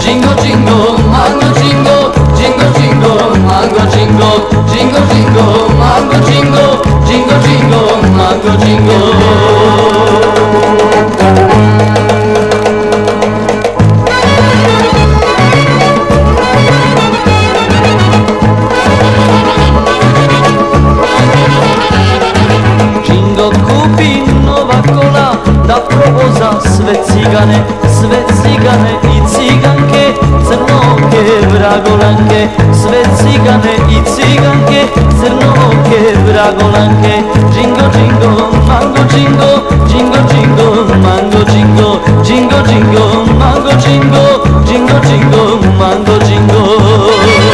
jingle jingle, mango jingle, jingle jingle, mango jingle, jingle jingle, mango jingle, jingle jingle, mango jingle. Jingle kupi nova kola da provoza sve cigane i ciganke, crnoke vragolanke, sve cigane i ciganke, crnoke vragolanke. Jingle jingle, mango jingle, jingle jingle, mango jingle, jingle jingle, mango jingle, jingle jingle, mango jingle.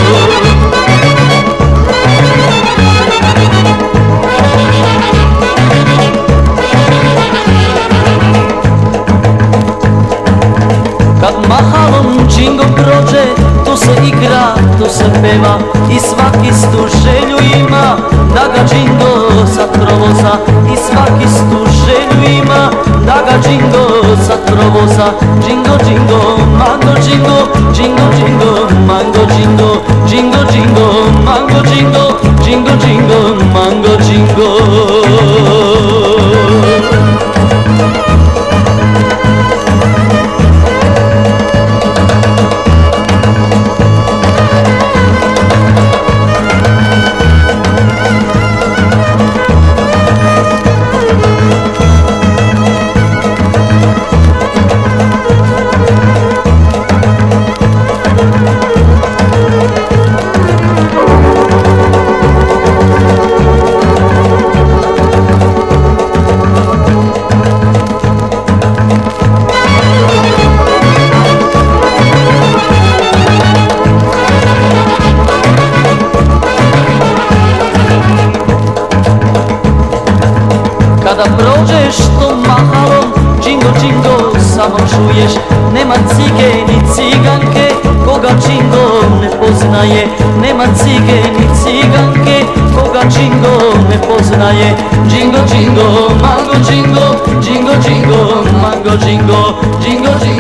Kad mahalom džingo prođe, tu se igra, tu se peva i svaki stu želju ima da ga džingo sad provoza. I svaki stu želju ima da ga džingo sad provoza. Džingo džingo, mango džingo, džingo džingo, mango džingo, džingo džingo, mango džingo, džingo džingo, mango džingo. Kada prođeš tom mahalom, džingo džingo samo čuješ. Nema cige ni ciganke koga džingo ne poznaje. Nema cige ni ciganke koga džingo ne poznaje. Džingo džingo, mango džingo, džingo džingo, mango džingo, džingo džingo.